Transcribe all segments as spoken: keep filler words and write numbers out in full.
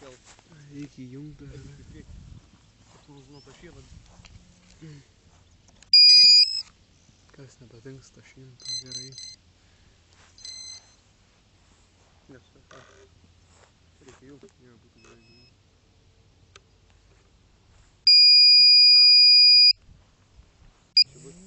pakelt. Reikia įjungti. Nuo to šieno. Kas nepatinks to šimto, gerai. Nes, reikia įjungti. Jo, būtų gerai. Čia bus.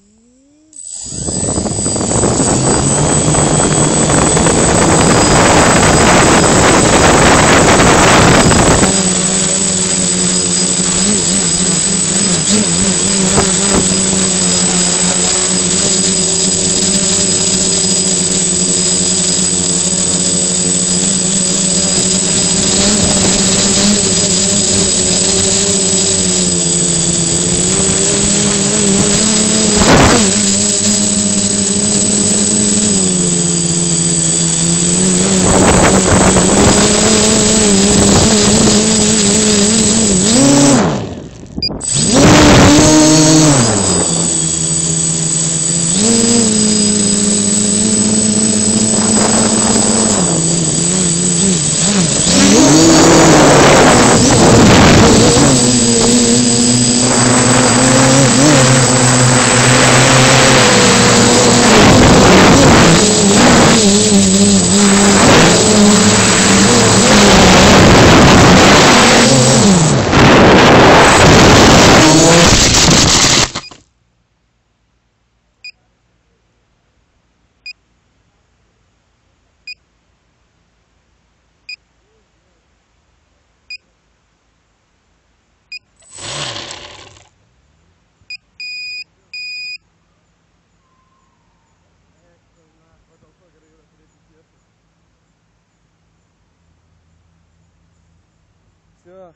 Все.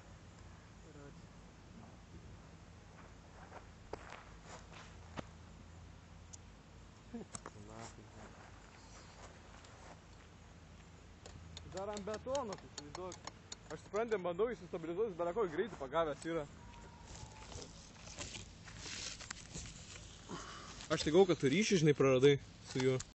Dar ant betono, įsivaizduok. Aš suprantam, bandau įsistabilizuoti, bet kokį greitį pagavęs yra. Aš tai gau, kad tu ryšį, žinai, praradai su juo.